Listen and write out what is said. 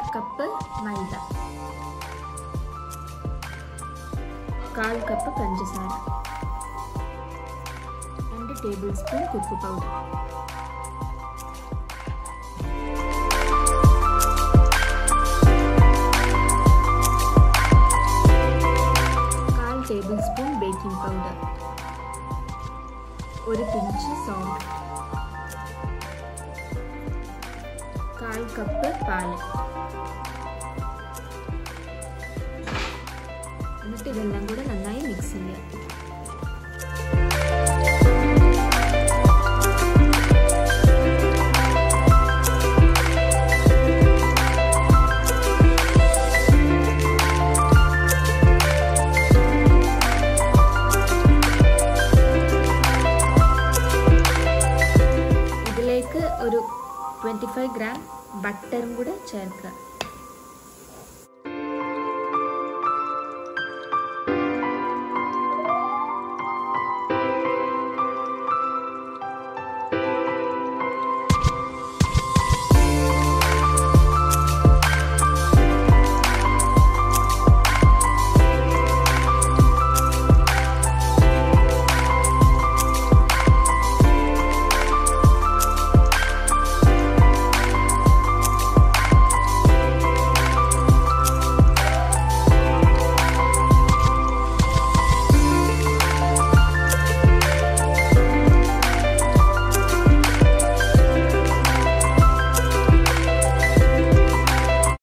Cup മൈദ, 1/4 cup പഞ്ചസാര, 2 tablespoon cocoa powder, 1/4 tablespoon baking powder, 1 pinch salt, 1/4 cup പാല്. എന്നിട്ട് ഇതെല്ലാം കൂടെ നന്നായി മിക്സ് ചെയ്യുക. ഇതിലേക്ക് ഒരു 25 ഗ്രാം ബട്ടറും കൂടെ ചേർക്കുക.